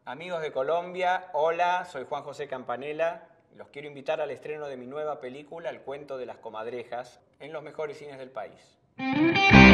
Amigos de Colombia, hola, soy Juan José Campanella. Los quiero invitar al estreno de mi nueva película, El cuento de las comadrejas, en los mejores cines del país.